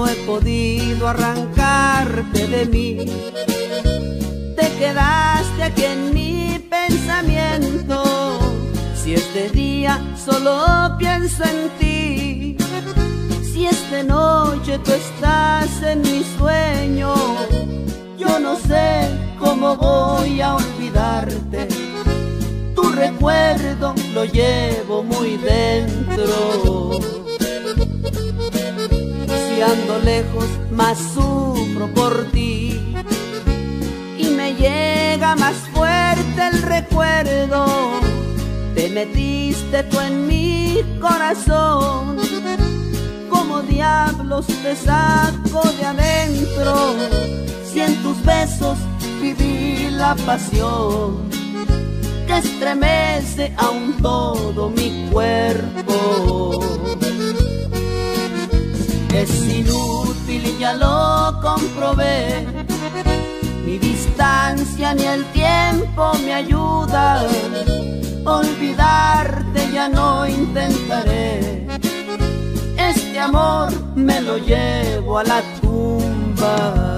he podido arrancarte de mí. Te quedaste aquí en mi pensamiento. Si es de día solo pienso en ti. Si es de noche tú estás en mi sueño. Yo no sé cómo voy a olvidarte. Tu recuerdo lo llevo muy dentro. Si ando lejos, más sufro por ti. Y me llega más fuerte el recuerdo. Te metiste tú en mi corazón. Como diablos te saco de adentro. Si en tus besos viví la pasión que estremece aún todo mi cuerpo. Es inútil y ya lo comprobé. Ni distancia ni el tiempo me ayudan. Olvidarte ya no intentaré. Este amor me lo llevo a la tumba.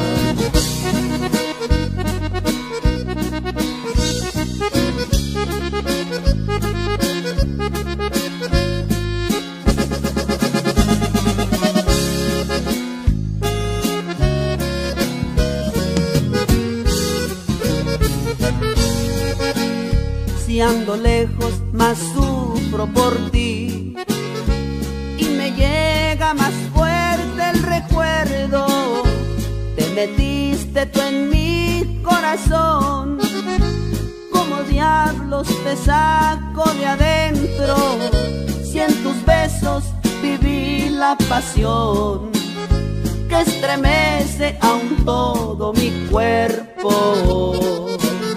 Si ando lejos, más sufro por ti. Y me llega más fuerte el recuerdo. Te metiste tú en mi corazón. Como diablos te saco de adentro. Si en tus besos viví la pasión que estremece aún todo mi cuerpo.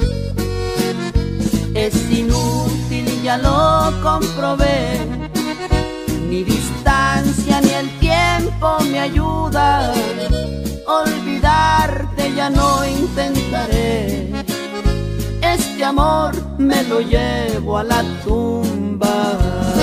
Es inútil y ya lo comprobé. Ni distancia ni el tiempo me ayuda. Olvidarte ya no intentaré. Este amor me lo llevo a la tumba.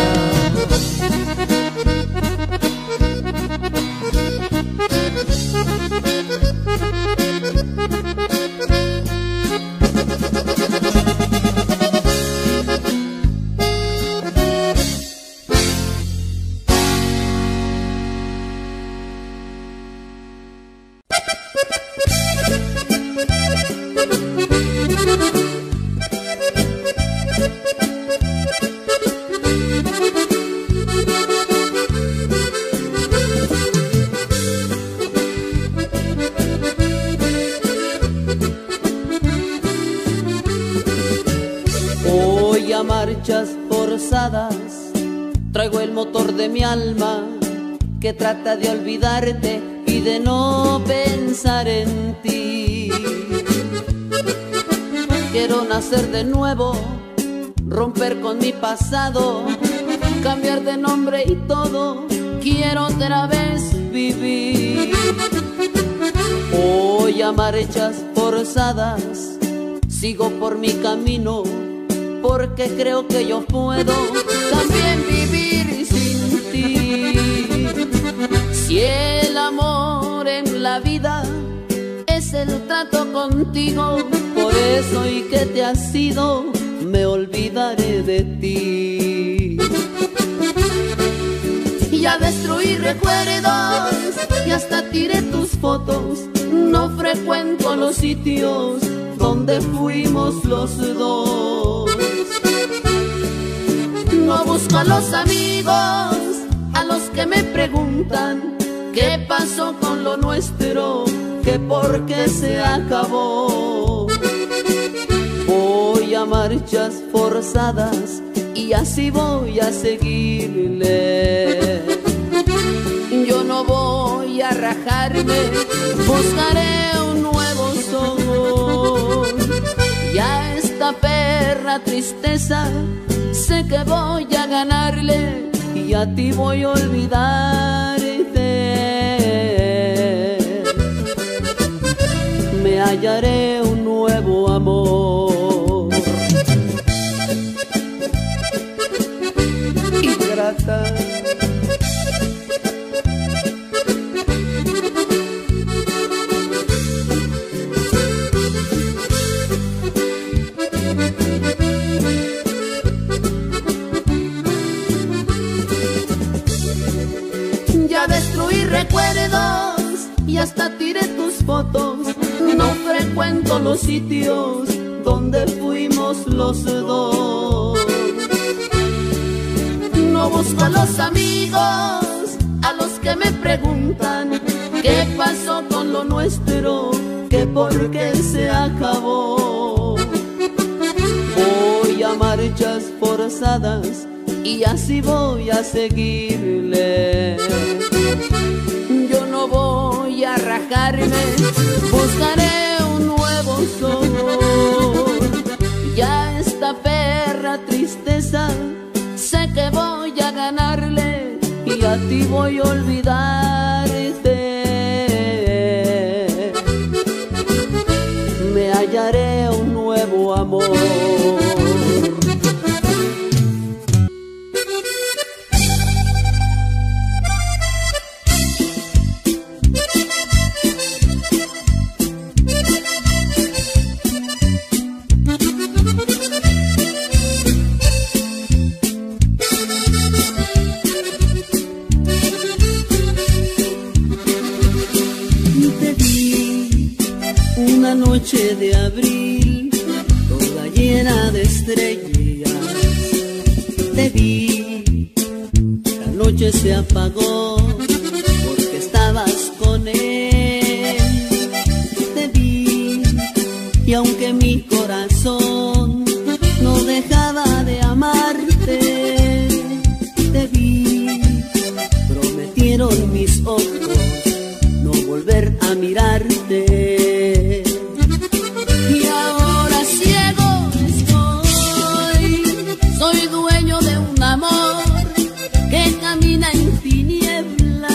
Marchas forzadas, traigo el motor de mi alma que trata de olvidarte y de no pensar en ti. Quiero nacer de nuevo, romper con mi pasado, cambiar de nombre y todo, quiero otra vez vivir. Hoy a marchas forzadas sigo por mi camino, porque creo que yo puedo también vivir sin ti. Si el amor en la vida es el trato contigo, por eso y que te has ido, me olvidaré de ti. Ya destruí recuerdos y hasta tiré tus fotos. No frecuento los sitios donde fuimos los dos. No busco a los amigos, a los que me preguntan qué pasó con lo nuestro, que por qué se acabó. Voy a marchas forzadas y así voy a seguirle. Yo no voy a rajarme, buscaré un nuevo sol. Ya esta perra tristeza sé que voy a ganarle y a ti voy a olvidarte. Me hallaré un nuevo amor. Ingrata. recuerdos y hasta tiré tus fotos. No frecuento los sitios donde fuimos los dos. No busco a los amigos a los que me preguntan qué pasó con lo nuestro, que por qué se acabó. Voy a marchas forzadas y así voy a seguirle. Yo no voy a rajarme, buscaré un nuevo sol. Ya esta perra tristeza sé que voy a ganarle y a ti voy a olvidarte. Me hallaré un nuevo amor. Noche de abril, toda llena de estrellas. Te vi, la noche se apagó porque estabas con él. Te vi, y aunque mi corazón no dejaba de amarte, te vi, prometieron mis ojos no volver a mirarte. Soy dueño de un amor que camina en tinieblas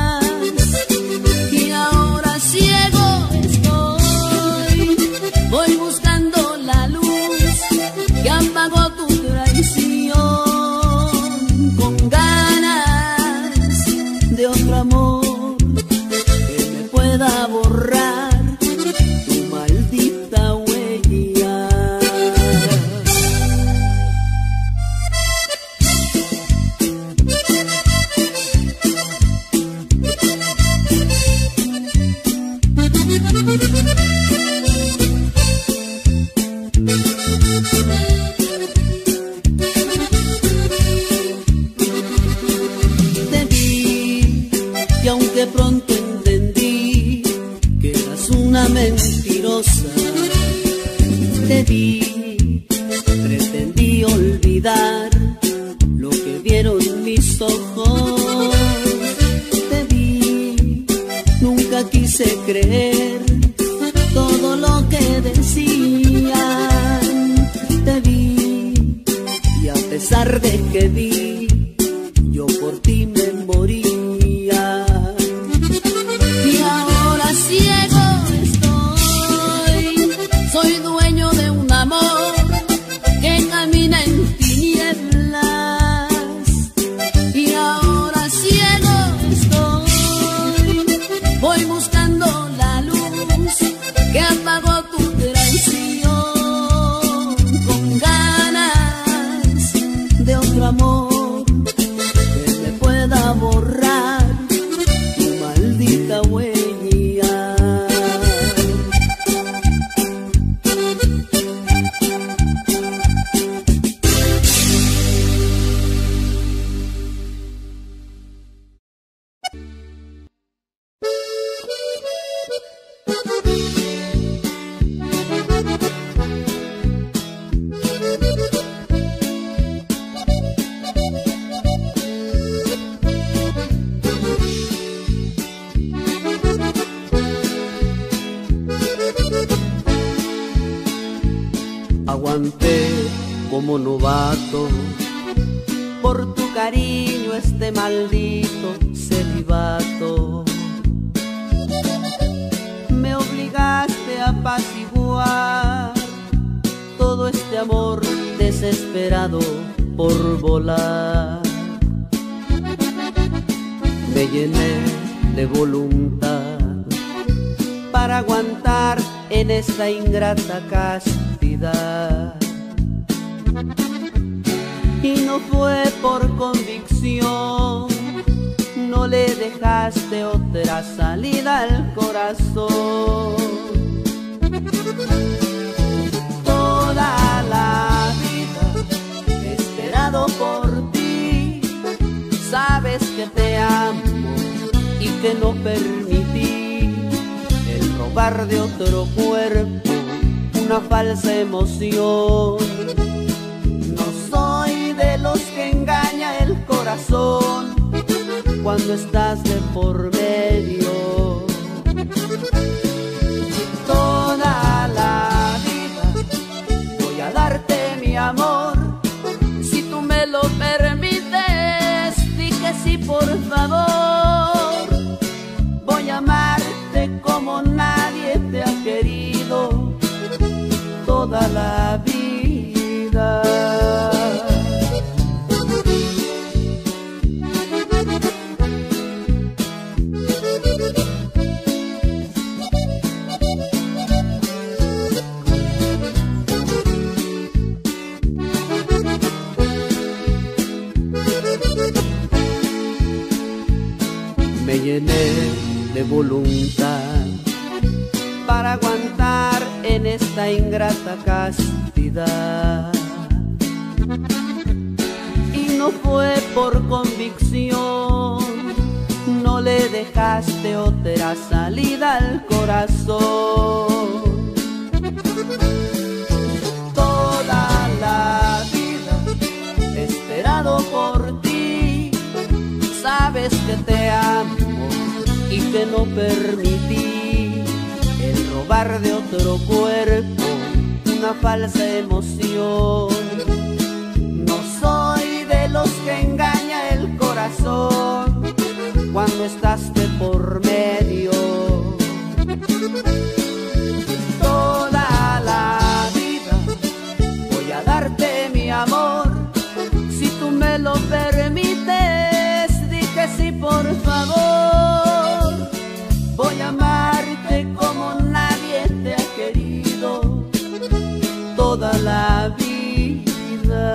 y ahora ciego estoy. Voy buscando la luz que apagó tu traición, con ganas de otro amor que me pueda borrar tu maldita huella. Te vi y aunque pronto entendí que eras una mentirosa, te vi, pretendí olvidar lo que vieron mis ojos. Te vi, nunca quise creer todo lo que decían. Te vi y a pesar de que vi, yo por ti me moría. Y ahora ciego estoy, soy dueño de un amor que camina en tinieblas. Y ahora ciego estoy, voy buscando la luz que apagó tu traición, con ganas de otro amor que me pueda borrar tu maldita huella. Aguanté como novato por tu cariño este maldito celibato. Me obligaste a apaciguar todo este amor desesperado por volar. Me llené de voluntad para aguantar en esta ingrata castidad. Y no fue por convicción, no le dejaste otra salida al corazón. Toda la vida he esperado por ti, sabes que te amo y que no permití el robar de otro cuerpo una falsa emoción. No soy de los que engaña el corazón cuando estás de por medio. Toda la vida voy a darte mi amor, si tú me lo permites, di que sí por favor. Voy a amarte como nadie te ha querido toda la vida. Me llené de voluntad para aguantar en esta ingrata castidad, y no fue por convicción, no le dejaste otra salida al corazón. Toda la vida he esperado por ti, sabes que te amo y que no permití el robar de otro cuerpo una falsa emoción. No soy de los que engaña el corazón cuando estás de por medio. Toda la vida voy a darte mi amor, si tú me lo permites, di que sí por favor. Voy a amarte como nadie te ha querido toda la vida.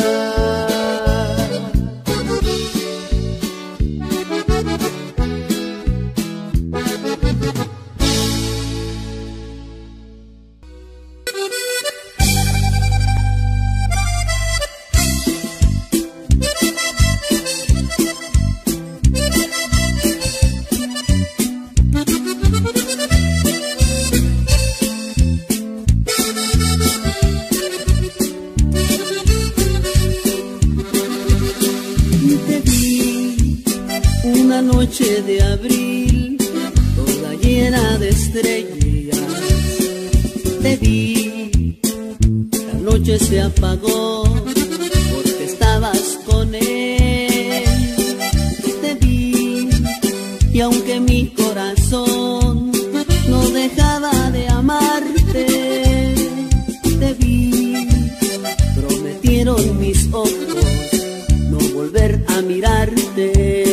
Noche de abril, toda llena de estrellas, te vi, la noche se apagó porque estabas con él. Te vi, y aunque mi corazón no dejaba de amarte, te vi, prometieron mis ojos no volver a mirarte.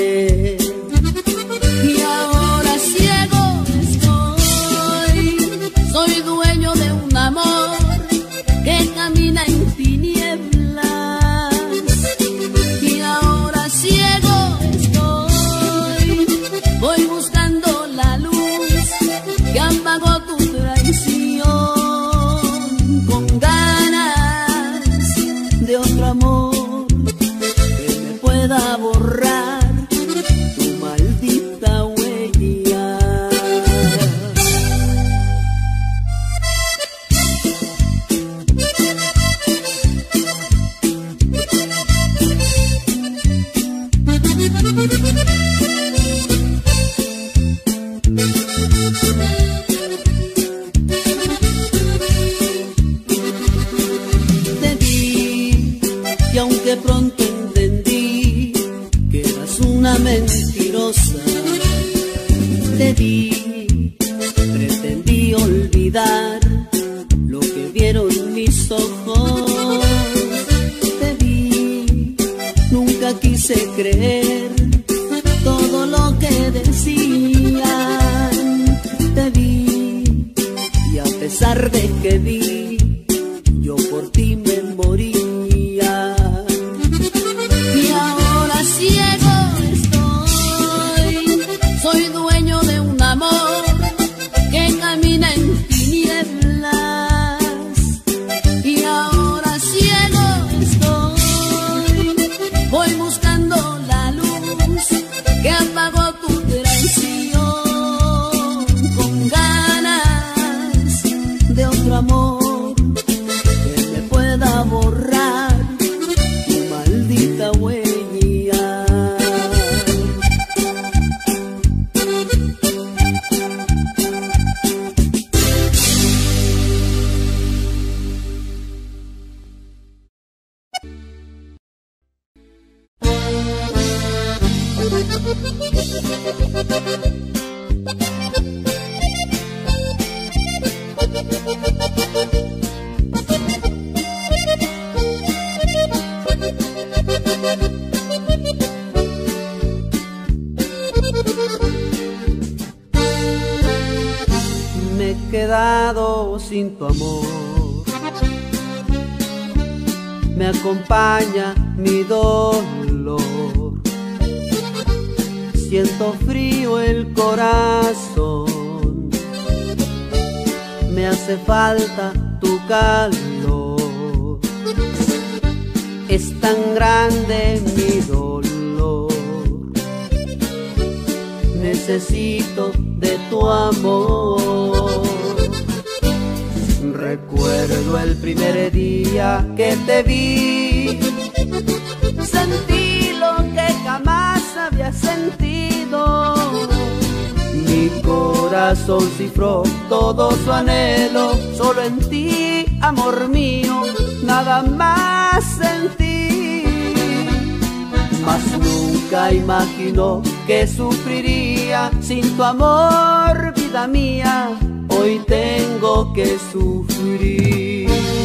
Soy dueño de un amor que camina en tinieblas, y ahora ciego estoy. Voy buscando la luz que apagó tu traición, con ganas de otro amor que me pueda borrar tu maldita huella. Te vi, y aunque pronto entendí que eras una mentirosa, te vi, pretendí olvidar lo que vieron mis ojos. Te vi, nunca quise creer todo lo que decían. Te vi, y a pesar de que vi, yo por ti me moría. Y ahora ciego estoy, soy dueño de un Me he quedado sin tu amor, me acompaña mi dolor. Siento frío el corazón, me hace falta tu calor. Es tan grande mi dolor, necesito de tu amor. Recuerdo el primer día que te vi, sentí lo que jamás había sentido. Mi corazón cifró todo su anhelo, solo en ti, amor mío, nada más sentí. Mas nunca imaginó que sufriría sin tu amor, vida mía. Hoy tengo que sufrir.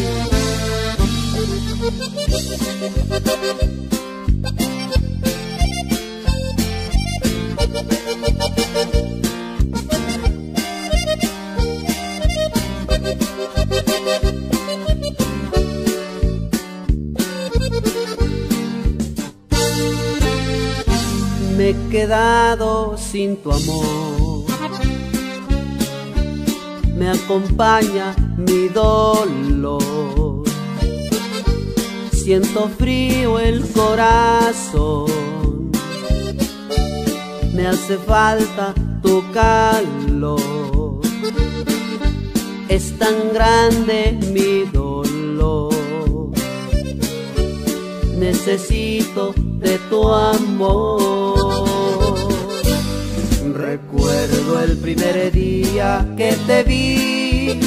Me he quedado sin tu amor, me acompaña mi dolor. Siento frío el corazón, me hace falta tu calor. Es tan grande mi dolor, necesito de tu amor. Recuerdo el primer día que te vi,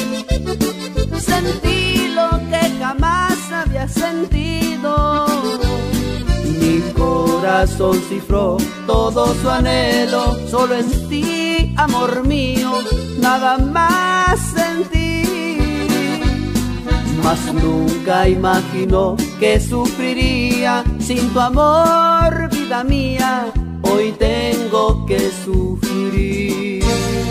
sentí lo que jamás había sentido. Mi corazón cifró todo su anhelo, solo en ti, amor mío, nada más sentí. Mas nunca imaginó que sufriría sin tu amor, vida mía. Hoy tengo que sufrir.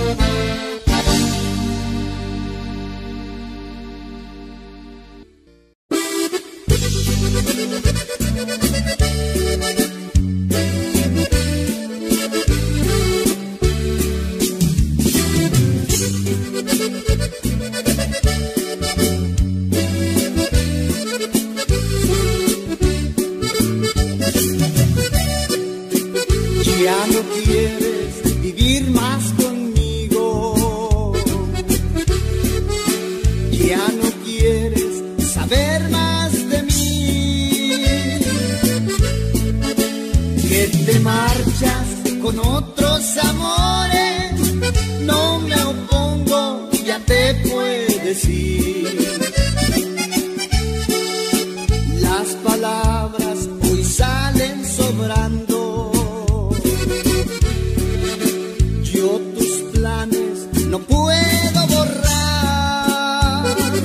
Ya no quieres vivir más conmigo, ya no quieres saber más de mí, que te marchas con otros amores. No me opongo, ya te puedes ir. Las palabras hoy salen sobrando, yo tus planes no puedo borrar.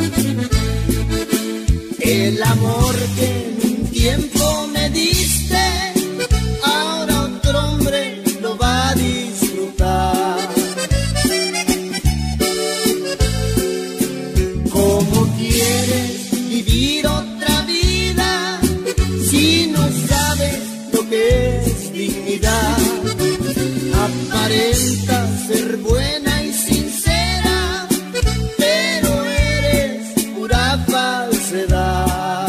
El amor que en un tiempo me diste, ahora otro hombre lo va a disfrutar. ¿Cómo quieres vivir otra vida si no sabes lo que es dignidad? Aparenta ser buena y sincera, pero eres pura falsedad.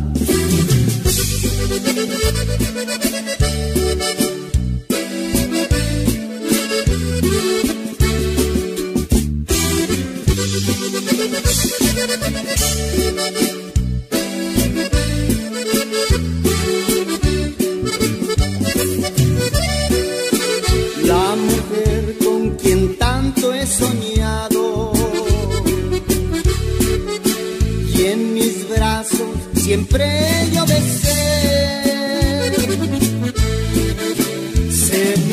La mujer con quien tanto he soñado y en mis brazos siempre yo besé, se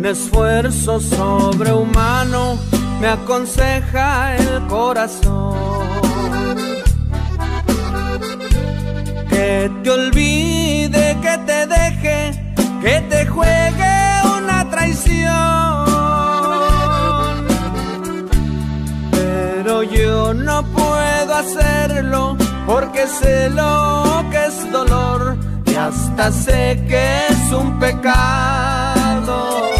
esfuerzo sobrehumano me aconseja el corazón. Que te olvide, que te deje, que te juegue una traición. Pero yo no puedo hacerlo porque sé lo que es dolor y hasta sé que es un pecado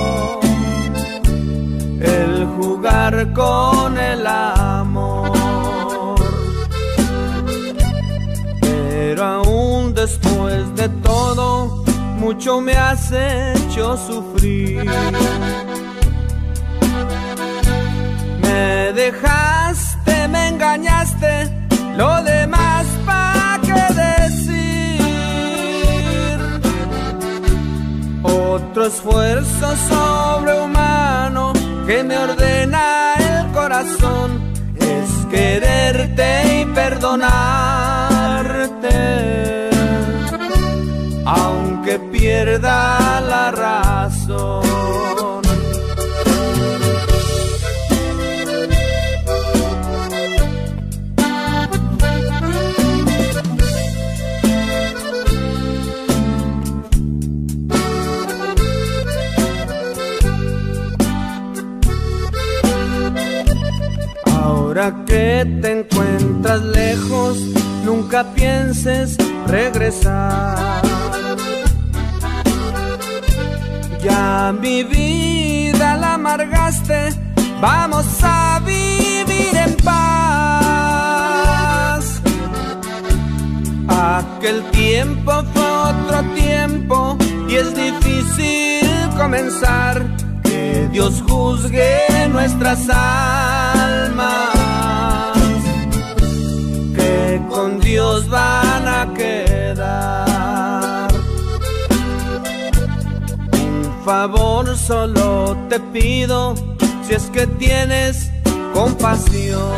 el jugar con el amor. Pero aún después de todo, mucho me has hecho sufrir. Me dejaste, me engañaste, lo demás pa' qué decir. Otro esfuerzo sobrehumano que me ordena el corazón es quererte y perdonarte, aunque pierda la razón. Ahora que te encuentras lejos, nunca pienses regresar. Ya mi vida la amargaste, vamos a vivir en paz. Aquel tiempo fue otro tiempo y es difícil comenzar. Que Dios juzgue nuestras almas, que con Dios van a quedar. Un favor solo te pido, si es que tienes compasión,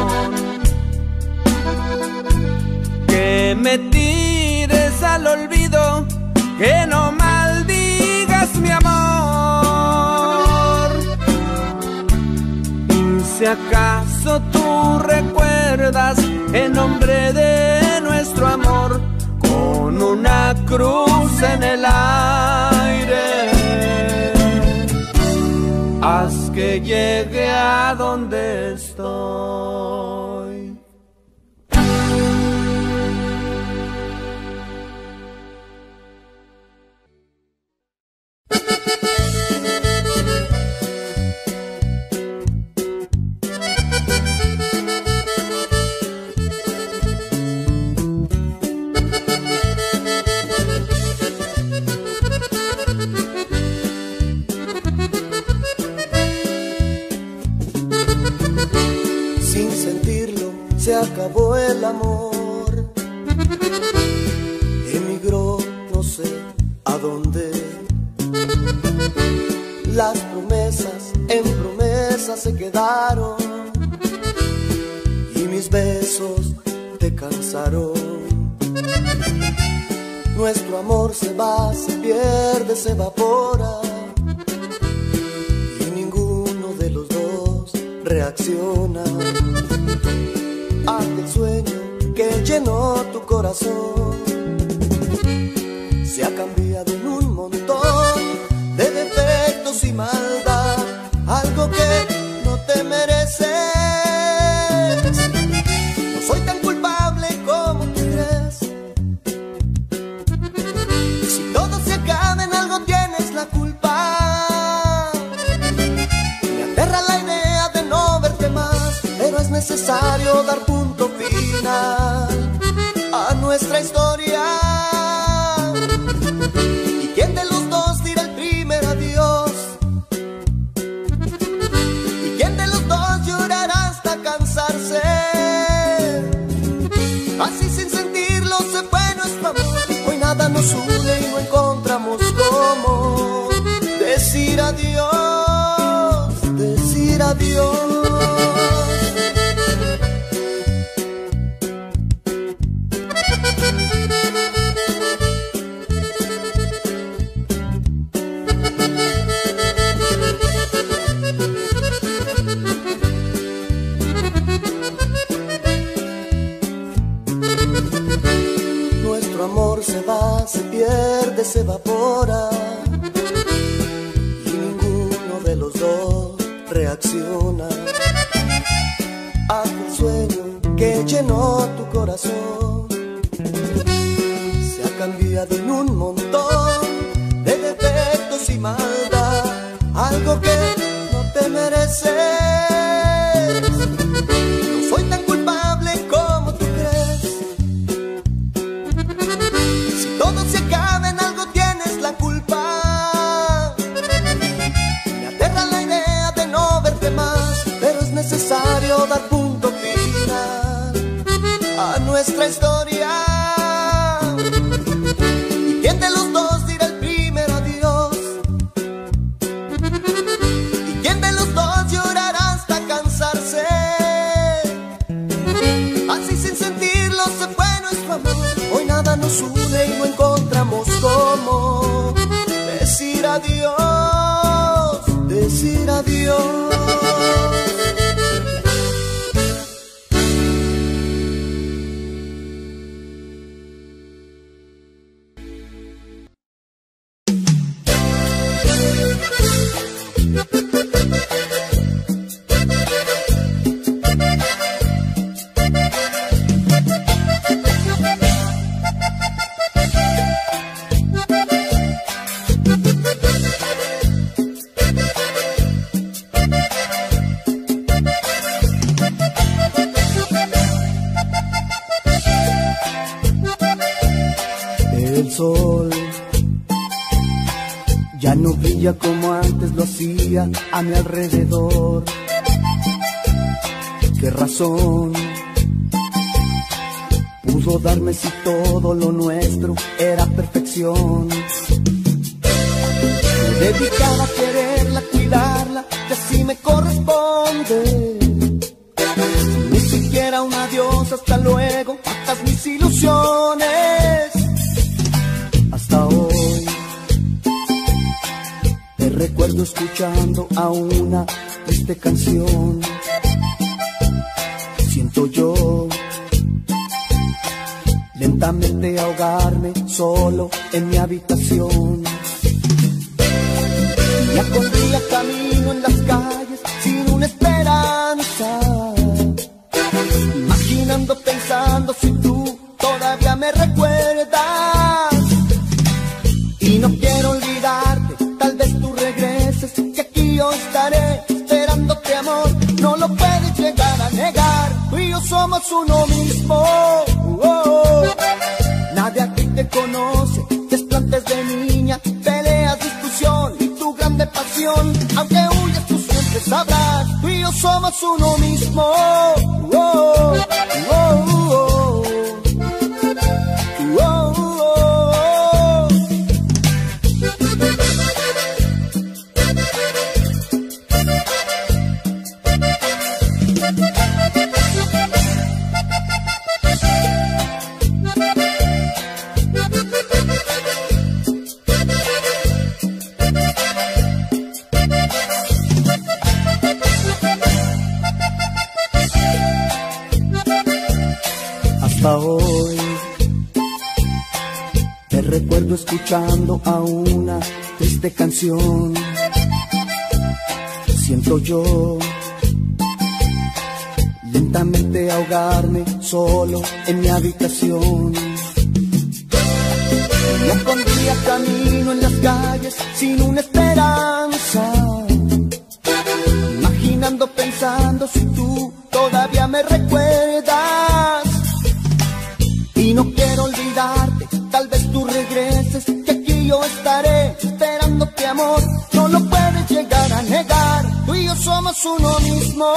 que me tires al olvido, que no maldigas mi amor. Si acaso tú recuerdas en nombre de nuestro amor, con una cruz en el aire, haz que llegue a donde estoy. Se acabó el amor, emigró no sé a dónde. Las promesas en promesas se quedaron y mis besos te cansaron. Nuestro amor se va, se pierde, se evapora y ninguno de los dos reacciona. Aquel sueño que llenó tu corazón se ha cambiado en un montón de defectos y maldad, algo que no te mereces. No soy tan culpable como tú crees. Si todo se acaba en algo tienes la culpa. Me aterra la idea de no verte más, pero es necesario dar punto final a nuestra historia. ¿Y quién de los dos dirá el primer adiós? ¿Y quién de los dos llorará hasta cansarse? Así sin sentirlo se fue nuestro amor. Hoy nada nos une y no encontramos cómo decir adiós, decir adiós. corazón se ha cambiado en un montón de defectos y maldad, algo que no te mereces. No soy tan culpable como tú crees. Si todo se acaba en algo tienes la culpa. Me aterra la idea de no verte más, pero es necesario dar punto final a nuestra historia. ¿Y quién de los dos dirá el primer adiós? ¿Y quién de los dos llorará hasta cansarse? Así sin sentirlo se fue nuestro amor. Hoy nada nos une y no encontramos cómo decir adiós, decir adiós. El sol ya no brilla como antes lo hacía a mi alrededor. ¿Qué razón pudo darme si todo lo nuestro era perfección? Me dedicaba a quererla, cuidarla, y así me corresponde. Ni siquiera un adiós, hasta luego, matas mis ilusiones. Hasta hoy te recuerdo escuchando a una triste canción. Siento yo lentamente ahogarme solo en mi habitación. Día con día camino en las calles sin una esperanza, imaginando, pensando si tú todavía me recuerdas. Y no quiero olvidarte, tal vez tú regreses, que aquí yo estaré esperándote, amor. No lo puedes llegar a negar, tú y yo somos uno mismo. Nadie aquí te conoce, desplantes de niña, peleas, discusión y tu grande pasión. Aunque huyas tú siempre sabrás, tú y yo somos uno mismo. Hasta hoy te recuerdo escuchando a una triste canción. Siento yo lentamente ahogarme solo en mi habitación. Día con día camino en las calles sin una esperanza, imaginando, pensando si tú todavía me recuerdas. Y no quiero olvidarte, tal vez tú regreses, que aquí yo estaré esperándote, amor. No lo puedes llegar a negar, tú y yo somos uno mismo.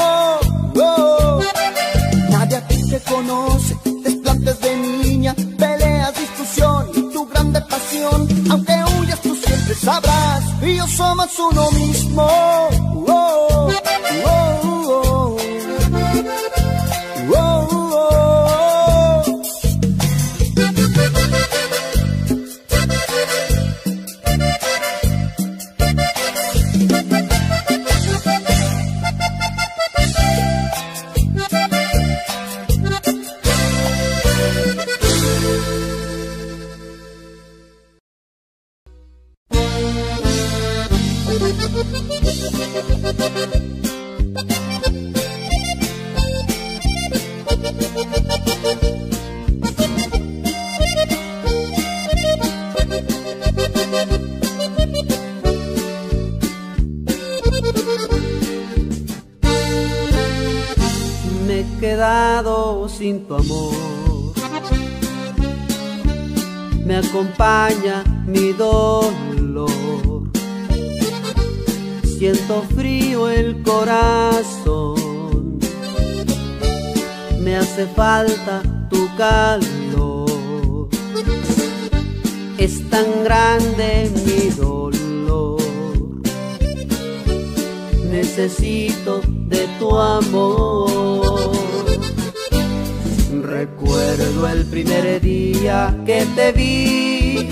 Nadie aquí te conoce, desplantes de niña, peleas, discusión y tu grande pasión. Aunque huyas tú siempre sabrás, tú y yo somos uno mismo. quedado sin tu amor, me acompaña mi dolor, siento frío el corazón, me hace falta tu calor, es tan grande mi dolor, necesito de tu amor. Recuerdo el primer día que te vi,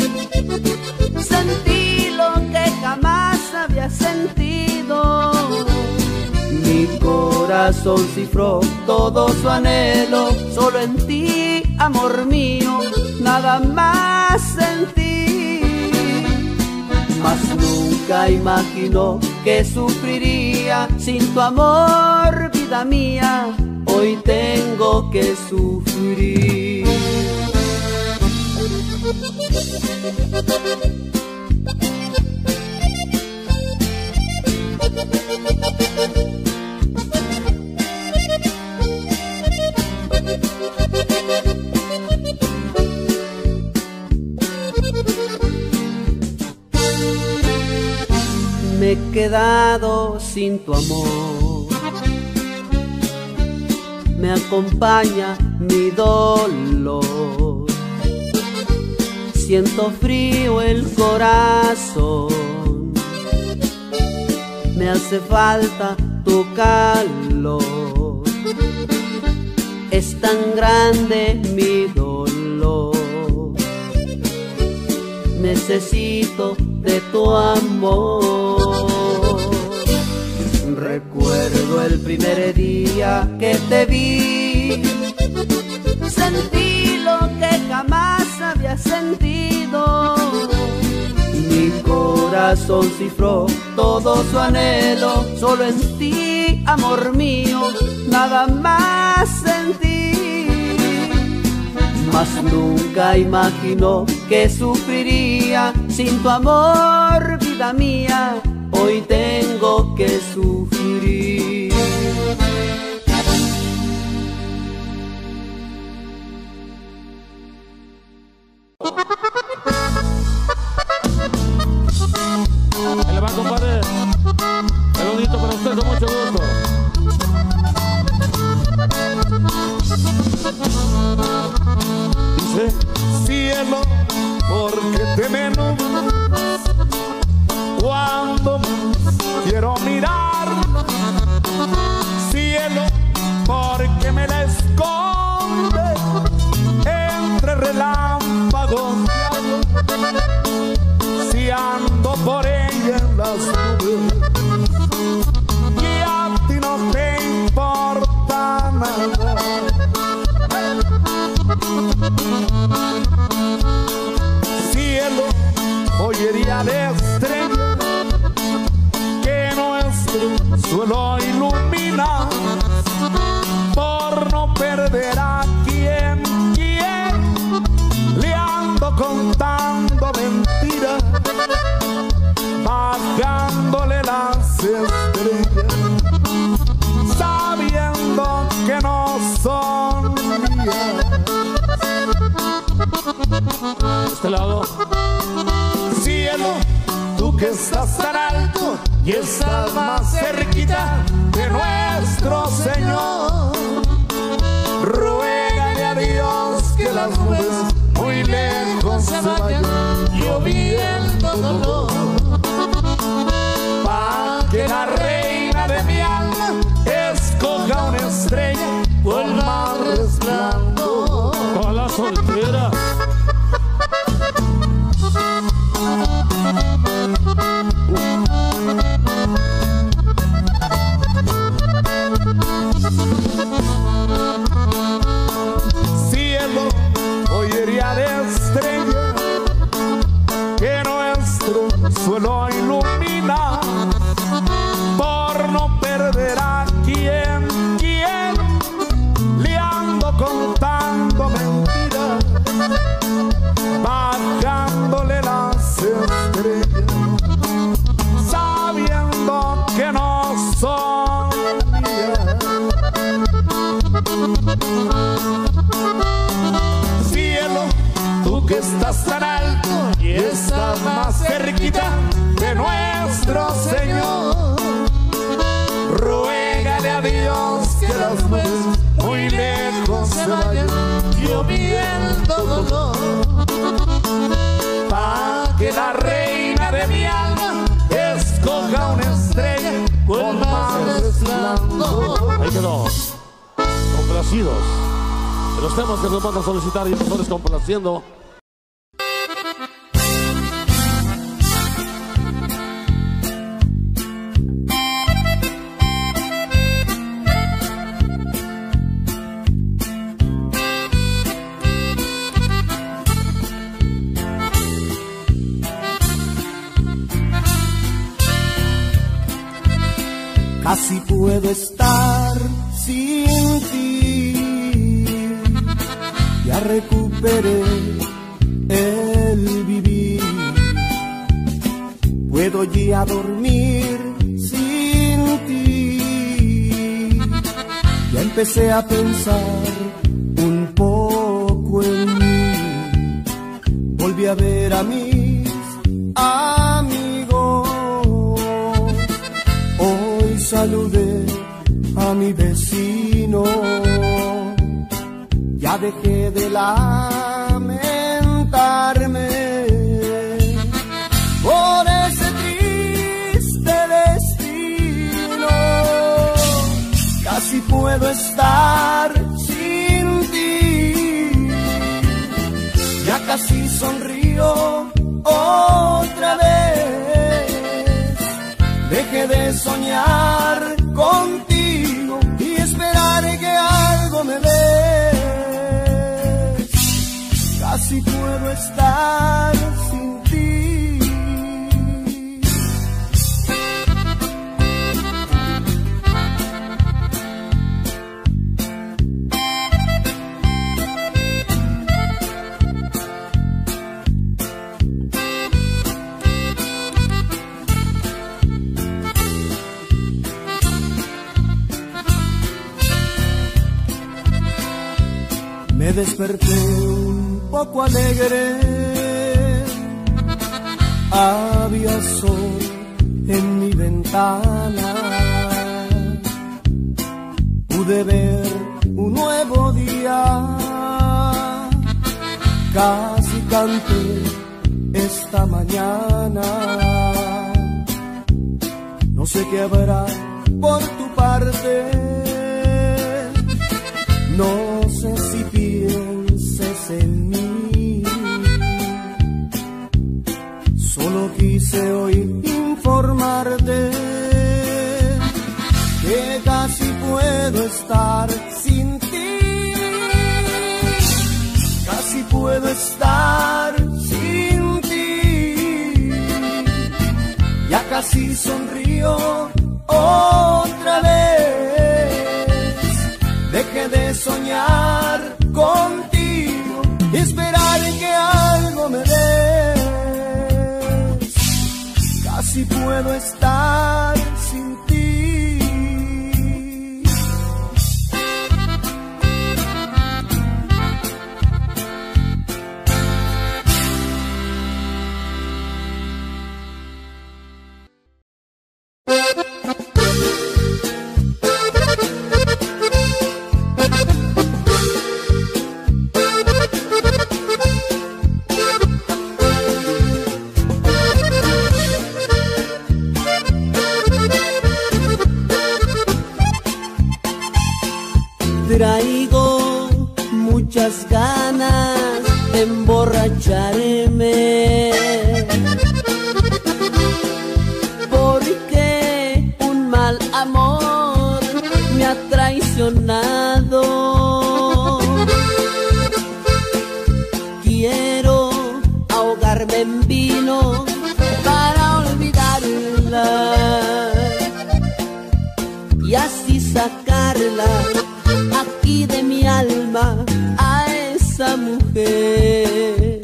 sentí lo que jamás había sentido. Mi corazón cifró todo su anhelo, solo en ti, amor mío, nada más sentí. Mas nunca imaginó que sufriría sin tu amor, vida mía, hoy tengo que sufrir. Me he quedado sin tu amor, me acompaña mi dolor, siento frío el corazón, me hace falta tu calor, es tan grande mi dolor, necesito de tu amor. Recuerdo el primer día que te vi, sentí lo que jamás había sentido. Mi corazón cifró todo su anhelo, solo en ti, amor mío, nada más sentí. Mas nunca imaginó que sufriría sin tu amor, vida mía, hoy tengo que sufrir. Ahí le va, compadre. El bonito para usted con mucho gusto. Dice, cielo, ¿por qué te me nublas cuando quiero mirar? Cielo, ¿por qué me la esconde entre relámpagos de agua? Si ando por ella en las nubes y a ti no te importa nada. Cielo, joyería de estrella que nuestro suelo ilumina, por no perder a quien le ando contando mentiras, bajándole las estrellas, sabiendo que no son mías. Este lado. Cielo, tú que estás tan alto y estás más cerquita de nuestro Señor, ruégale a Dios que las nubes muy lejos se vayan, lloviendo dolor, pa' que la reina de mi alma escoja una estrella por más resplandor. Con la soltera. Cielo, joyería de estrella que nuestro suelo ilumina, por no perder a quien le ando contando mentiras, bajándole las estrellas, sabiendo que no son mías. las nubes muy lejos se vayan, lloviendo dolor, pa' que la reina de mi alma escoja una estrella con más resplandor. Ahí quedó. Complacidos. De los temas que nos van a solicitar y nosotros complaciendo. Casi puedo estar sin ti, ya recuperé el vivir. Puedo ya dormir sin ti, ya empecé a pensar un poco en mí. Volví a ver a mis amigos, hoy saludé a mi vecino, ya dejé de lamentarme por ese triste destino. Casi puedo estar sin ti, ya casi sonrío otra vez. Dejé de soñar contigo y esperar que algo me des. Casi puedo estar sin ti. Me desperté un poco alegre, había sol en mi ventana, pude ver un nuevo día, casi canté esta mañana. No sé qué habrá por tu parte, no sé si pienses en mí. Solo quise hoy informarte que casi puedo estar sin ti. Casi puedo estar sin ti. Ya casi sonrío otra vez. Dejé de soñar contigo y esperar que algo me des. Casi puedo estar sin ti. Traigo muchas ganas de emborracharme, porque un mal amor me ha traicionado. Quiero ahogarme en vino para olvidarla y así sacarla aquí de mi alma a esa mujer.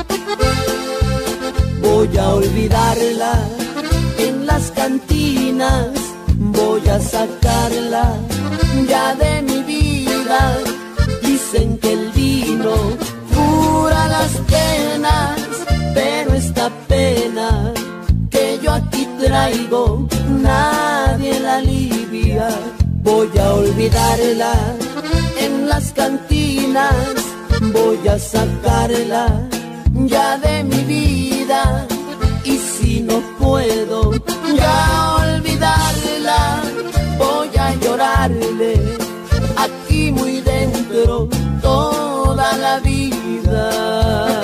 Voy a olvidarla en las cantinas, voy a sacarla ya de mi vida. Dicen que el vino cura las penas, pero esta pena que yo aquí traigo nadie la alivia. voy a olvidarla en las cantinas, voy a sacarla ya de mi vida. Y si no puedo ya olvidarla, voy a llorarle aquí muy dentro toda la vida.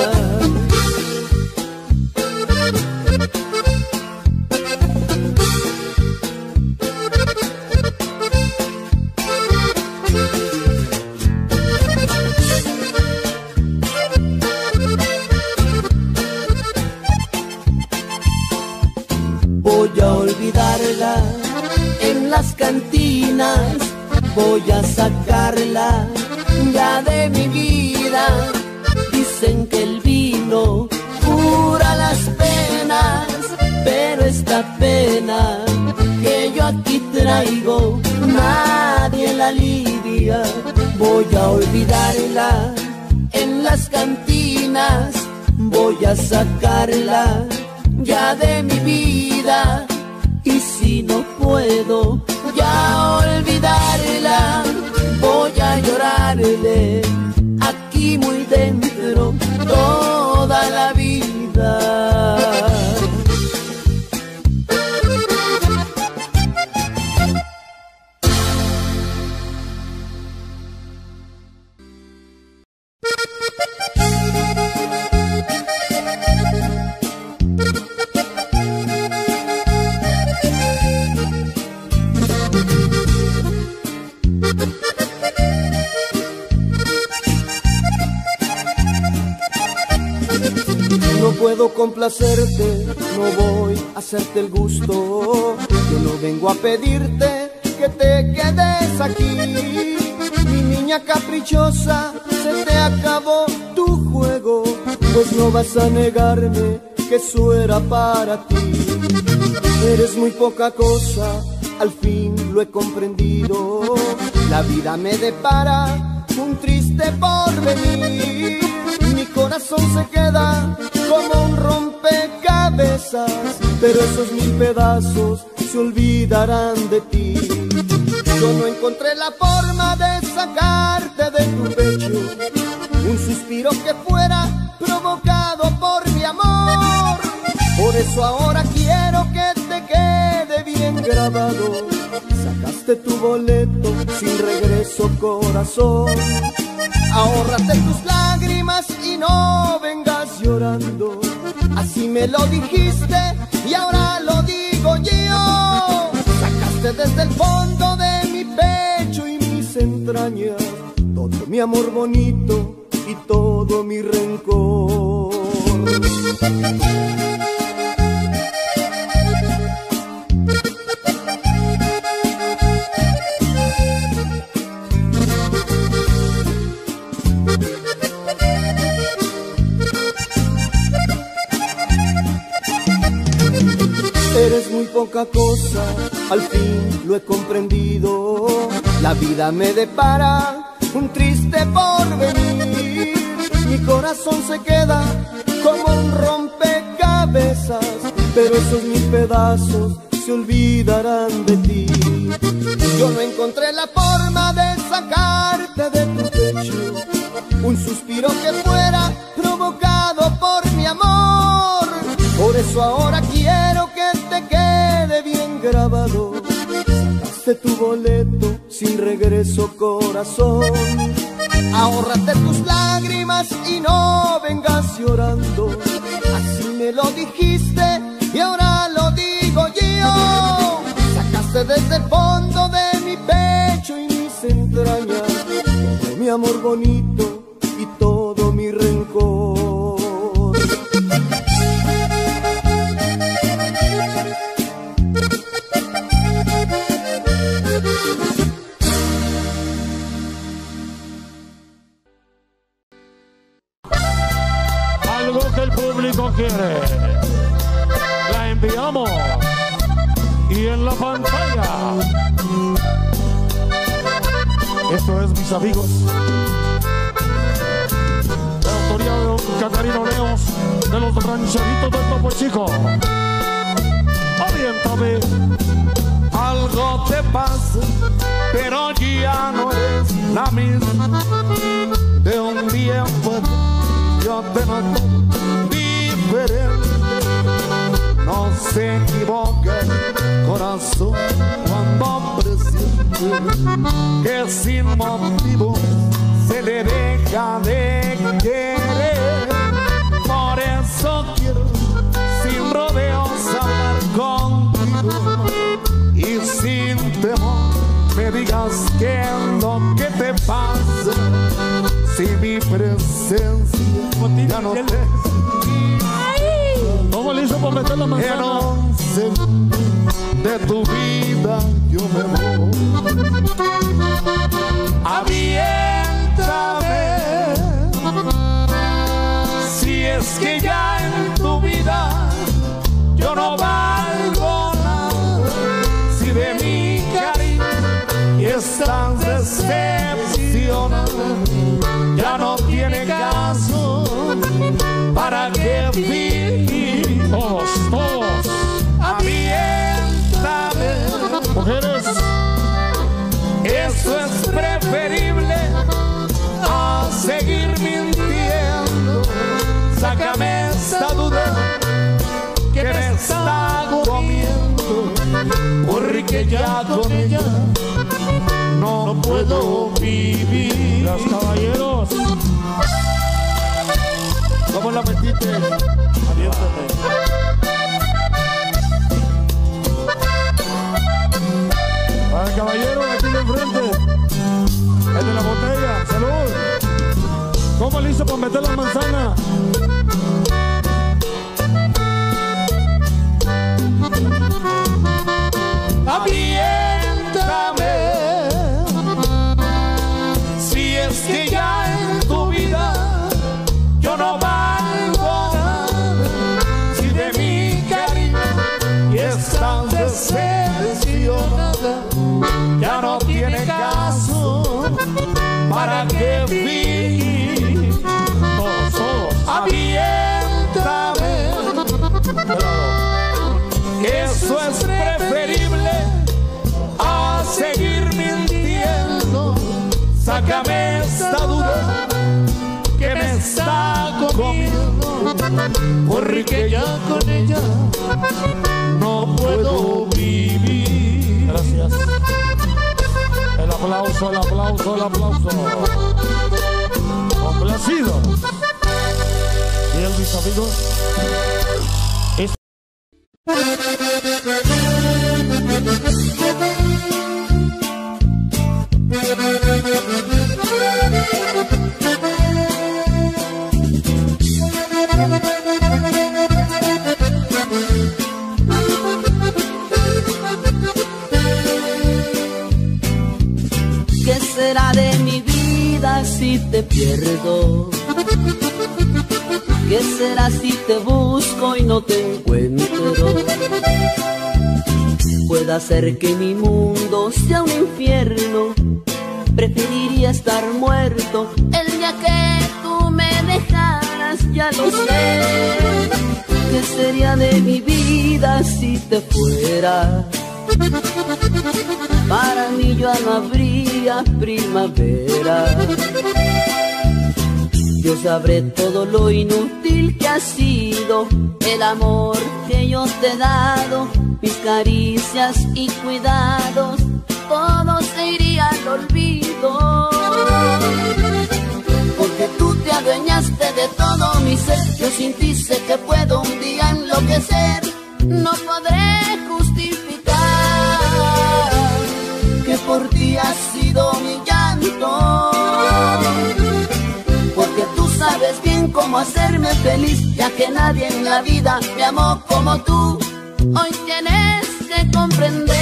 Voy a olvidarla en las cantinas, voy a sacarla ya de mi vida. Dicen que el vino cura las penas, pero esta pena que yo aquí traigo nadie la alivia. Voy a olvidarla en las cantinas, voy a sacarla ya de mi vida. Y si no puedo ya olvidarla, voy a llorarle aquí muy dentro toda la vida. No puedo complacerte, no voy a hacerte el gusto. Yo no vengo a pedirte que te quedes aquí. Mi niña caprichosa, se te acabó tu juego, pues no vas a negarme que eso era para ti. Eres muy poca cosa, al fin lo he comprendido. La vida me depara un triste porvenir. Mi corazón se queda como un rompecabezas, pero esos 1000 pedazos se olvidarán de ti. Yo no encontré la forma de sacarte de tu pecho un suspiro que fuera provocado por mi amor. Por eso ahora quiero que te quede bien grabado. Sacaste tu boleto sin regreso, corazón. Ahórrate tus lágrimas y no vengas llorando. Así me lo dijiste y ahora lo digo yo. Sacaste desde el fondo de mi pecho y mis entrañas todo mi amor bonito y todo mi rencor. Eres muy poca cosa, al fin lo he comprendido. La vida me depara un triste porvenir. Mi corazón se queda como un rompecabezas, pero esos 1000 pedazos se olvidarán de ti. Yo no encontré la forma de sacarte de tu pecho un suspiro que fuera provocado por mi amor. Por eso ahora quiero que te quede bien grabado. Sacaste tu boleto sin regreso, corazón. Ahórrate tus lágrimas y no vengas llorando. Así me lo dijiste y ahora lo digo yo. Sacaste desde el fondo de mi pecho y mis entrañas todo mi amor bonito y todo mi rencor. Algo que el público quiere, la enviamos y en la pantalla. Esto es, mis amigos, de autoría de don Catarino Leos, de los rancheritos del Topo Chico. Oriéntame. Algo te pasa pero ya no eres la misma. De un día a otro yo te noto diferente. No se equivoca el corazón cuando presiente que sin motivo se le deja de querer. Por eso quiero sin rodeos hablar contigo y sin temor me digas qué es lo que te pasa. Si mi presencia ya no te... ¿Cómo le hizo para meter la manzana? En 11 de tu vida yo me voy. Aviéntame, si es que ya en tu vida yo no valgo nada. Si de mi cariño estás decepcionada, ya no tiene caso para que fingir. Todos, todos. Aviéntame, Mujeres, eso es preferible a seguir mintiendo. Sácame esta duda que me está comiendo, porque ya con ella no puedo vivir. los caballeros. ¿Cómo la metiste? Aviéntate. Para el caballero de aquí de enfrente, el de la botella, salud. ¿Cómo le hizo para meter la manzana? Aviéntame, si es que ya en tu vida yo no valgo nada. Si de mi cariño y estás decepcionada, ya no tiene caso para que fingir. Todos, todos. Aviéntame, eso es preferible a seguir mintiendo. Sácame esta duda que me está comiendo, porque ya con ella no puedo vivir. Gracias. El aplauso, el aplauso, el aplauso. Complacido. Y él, mis amigos. ¿Qué será de mi vida si te pierdo? ¿Qué será si te busco y no te encuentro? Puede ser que mi mundo sea un infierno. Preferiría estar muerto el día que tú me dejaras, ya lo sé. ¿Qué sería de mi vida si te fueras? Para mí ya no habría primavera. Yo sabré todo lo inútil que ha sido el amor que yo te he dado, mis caricias y cuidados, todo se iría al olvido. Porque tú te adueñaste de todo mi ser, yo sin ti sé que puedo un día enloquecer. No podré justificar que por ti ha sido mi llanto, porque tú sabes bien cómo hacerme feliz, ya que nadie en la vida me amó como tú. Hoy tienes que comprender,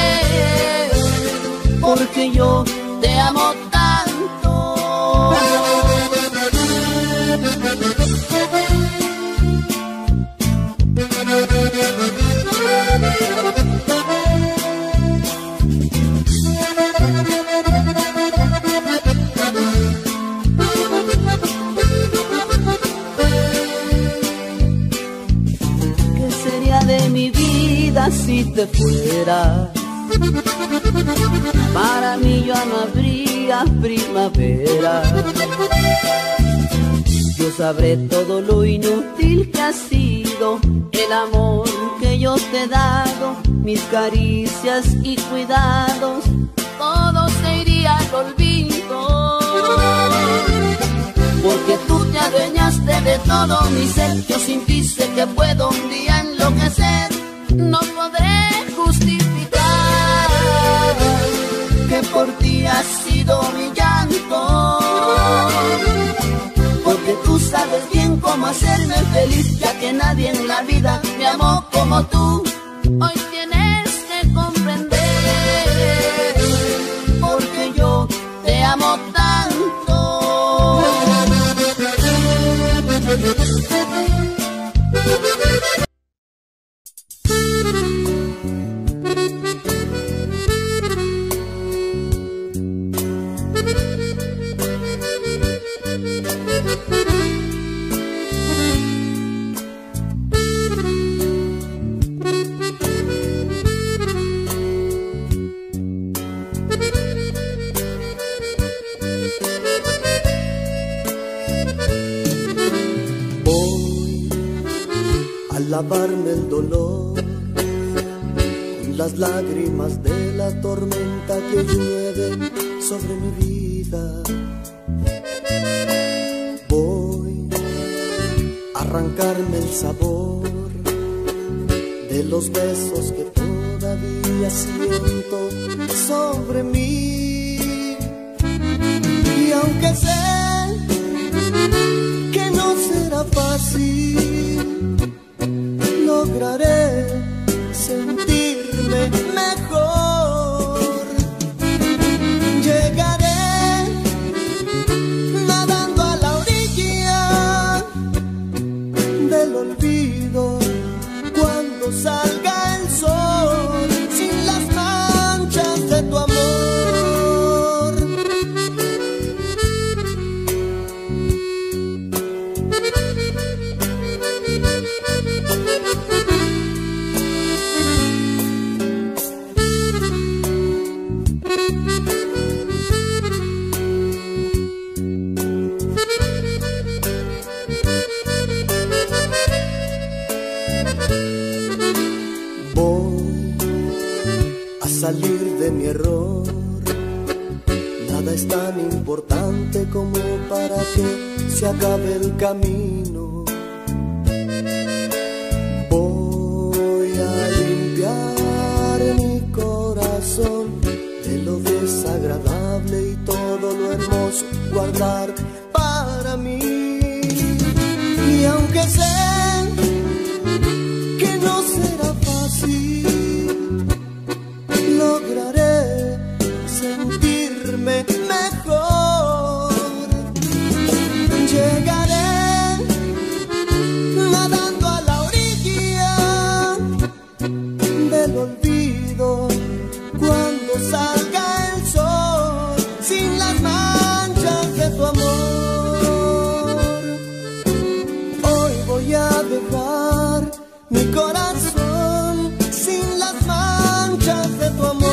porque yo te amo tanto. ¿Qué sería de mi vida si te fueras? para mí ya no habría primavera. Yo sabré todo lo inútil que ha sido el amor que yo te he dado, mis caricias y cuidados, todo se iría al olvido. Porque tú te adueñaste de todo mi ser, yo sin ti sé que puedo un día enloquecer. No podré justificar que por ti ha sido mi llanto, porque tú sabes bien cómo hacerme feliz, ya que nadie en la vida me amó como tú. Hoy tienes que comprender, porque yo te amo tanto. Lavarme el dolor con las lágrimas de la tormenta que llueve sobre mi vida. Voy a arrancarme el sabor de los besos que todavía siento sobre mí. Y aunque sé que no será fácil, lograré sentirme mejor. Llegaré nadando a la orilla del olvido cuando salga el sol, sin las manchas de tu amor. Salir de mi error, nada es tan importante como para que se acabe el camino. Voy a limpiar mi corazón de lo desagradable y todo lo hermoso guardar para mí. Y aunque sé que no será fácil, lograré sentirme mejor. Llegaré nadando a la orilla del olvido cuando salga el sol, sin las manchas de tu amor. Hoy voy a dejar mi corazón sin las manchas de tu amor.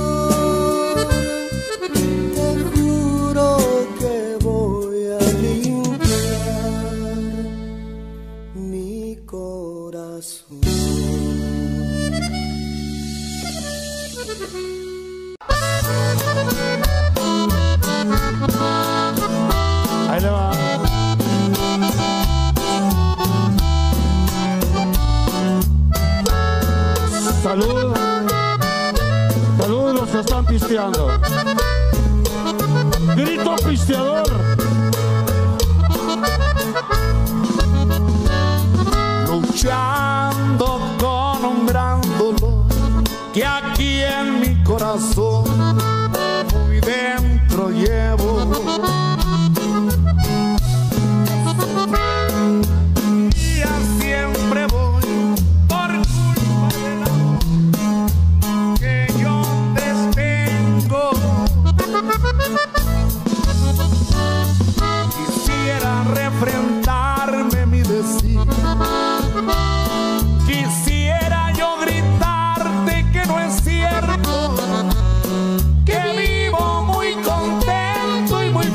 Te juro que voy a limpiar mi corazón. Ahí le va. Salud. Salud los que están pisteando. Grito pisteador. Luchando con un gran dolor que aquí en mi corazón muy dentro llevo. Y siempre voy por culpa del amor que yo te tengo.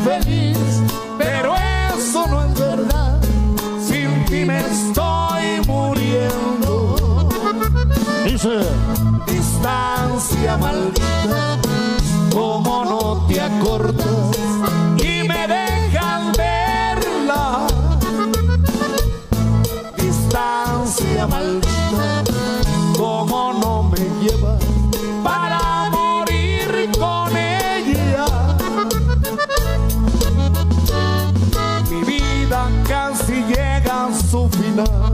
feliz, pero eso no es verdad. Sin ti me estoy muriendo. Dice: distancia maldita, como no te acordas y me dejan verla. Distancia maldita, como no me llevas para morir con ella. Mi vida casi llega a su final.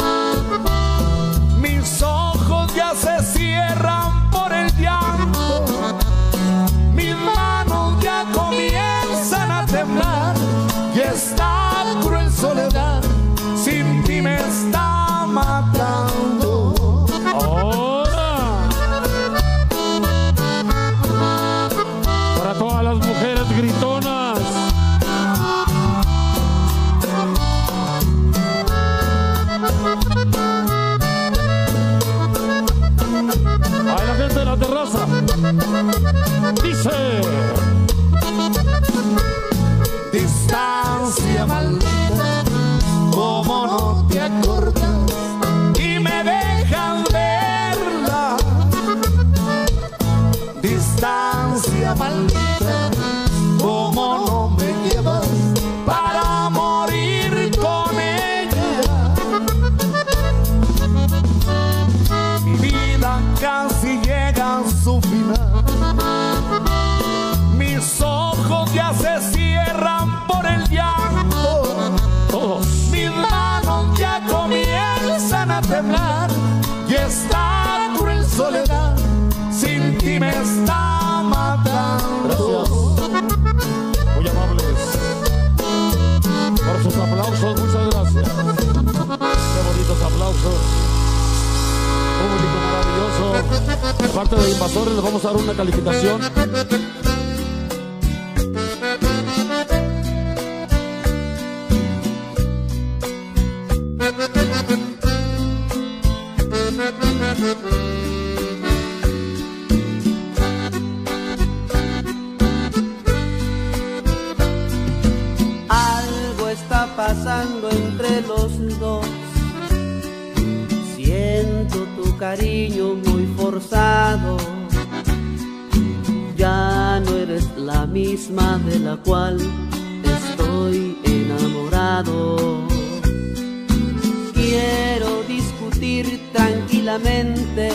Mis ojos ya se cierran por el llanto. Mis manos ya comienzan a temblar. Y esta cruel soledad sin ti me está matando. Ahora, para todas las mujeres gritonas, a la gente de la terraza, dice: distancia maldita, como no te acordas y me dejan verla. Distancia maldita, como no me llevas para morir con ella. Mi vida casi llega a su final. Mis ojos ya se cierran por el llanto. todos. Mis manos ya comienzan a temblar. Y esta cruel soledad sin ti me está matando. Gracias, muy amables por sus aplausos, muchas gracias. Qué bonitos aplausos, público maravilloso. De parte de Invasores les vamos a dar una calificación. Algo está pasando entre los dos. Siento tu cariño muy forzado. Ya no eres la misma de la cual estoy enamorado. Quiero discutir tranquilamente,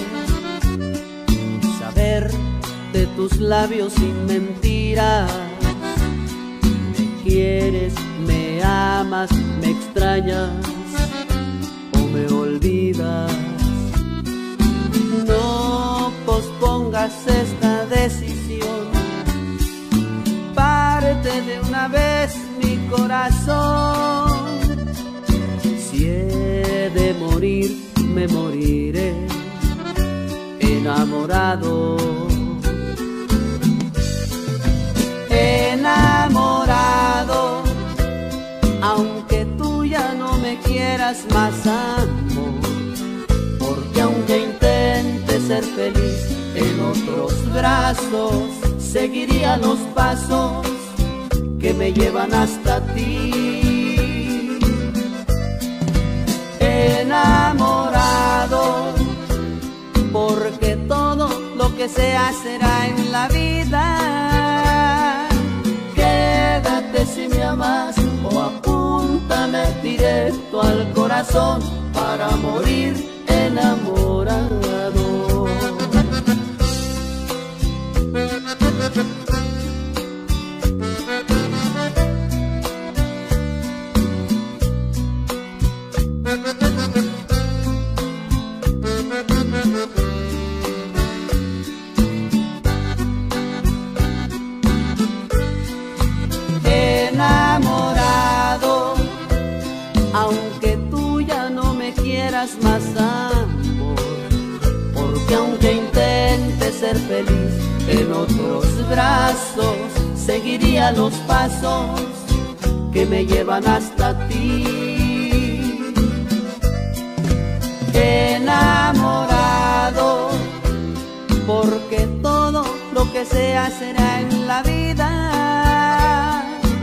saber de tus labios sin mentiras. Me quieres, me amas, me extrañas o me olvidas. No pospongas esta decisión. Parte de una vez mi corazón. Si he de morir, me moriré enamorado. Enamorado, aunque tú ya no me quieras más, amor. Porque aunque intente ser feliz en otros brazos, seguiría los pasos que me llevan hasta ti. Enamorado, porque todo lo que sea será en la vida. Quédate si me amas o apúntame directo al corazón para morir enamorado. Enamorado, aunque tú ya no me quieras más, amor. Porque aunque intente ser feliz en otros brazos, seguiría los pasos que me llevan hasta ti. Enamorado, porque todo lo que sea será en la vida.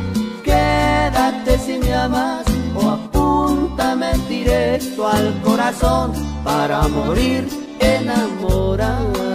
al corazón para morir enamorado.